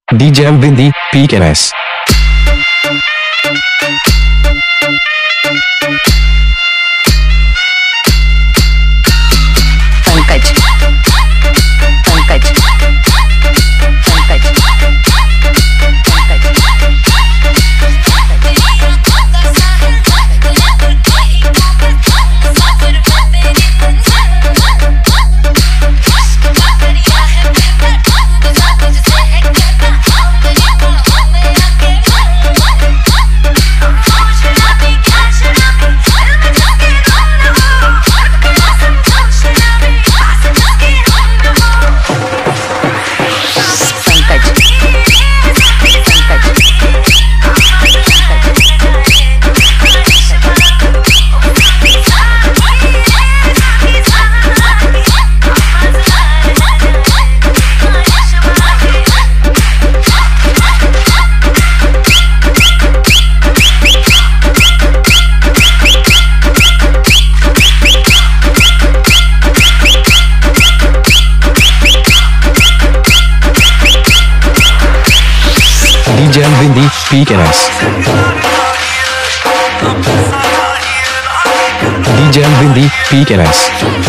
DJ Vindy, PKNS. Pankaj Pankaj Pankaj DJ Vindy, PKNS. DJ Vindy, PKNS.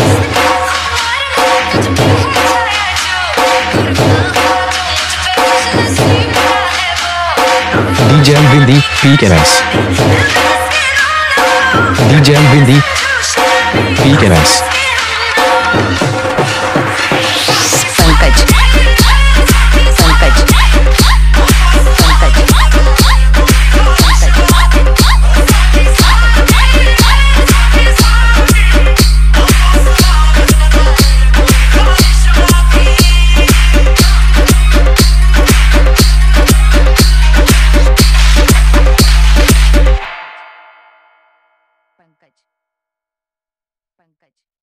DJ Vindy, PKNS. DJ Vindy, PKNS. Pankaj Pankaj Pankaj Pankaj